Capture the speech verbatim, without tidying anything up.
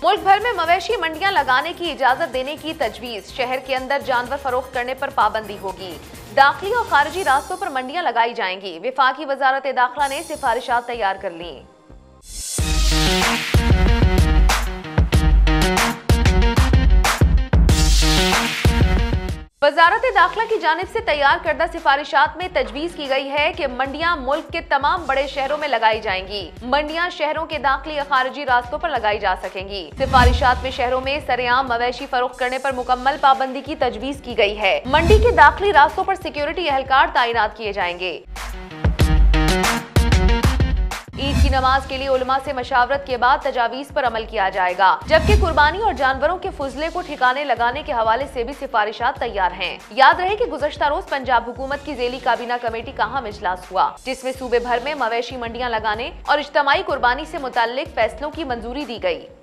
मुल्क भर में मवेशी मंडियां लगाने की इजाजत देने की तजवीज। शहर के अंदर जानवर फरोख्त करने पर पाबंदी होगी। दाखिली और खारिजी रास्तों पर मंडियां लगाई जाएंगी। विफाकी वजारत दाखिला ने सिफारिशात तैयार कर ली। वजारत दाखिला की जानिब से तैयार करदा सिफारिशात में तजवीज की गई है कि मंडियां मुल्क के तमाम बड़े शहरों में लगाई जाएंगी। मंडियां शहरों के दाखिली या खारिजी रास्तों पर लगाई जा सकेंगी। सिफारिशात में शहरों में सरेआम मवेशी फरोख्त करने पर मुकम्मल पाबंदी की तजवीज की गई है। मंडी के दाखिली रास्तों पर सिक्योरिटी एहलकार तैनात किए जाएंगे। ईद की नमाज के लिए उलमा से मशावरत के बाद तजावीज पर अमल किया जाएगा, जबकि कुर्बानी और जानवरों के फुजले को ठिकाने लगाने के हवाले से भी सिफारिशात तैयार हैं। याद रहे कि गुज़श्ता रोज पंजाब हुकूमत की ज़ेली काबीना कमेटी का अहम इजलास हुआ, जिसमें सूबे भर में मवेशी मंडियां लगाने और इज्तमाई कुर्बानी से मुताल्लिक फैसलों की मंजूरी दी गई।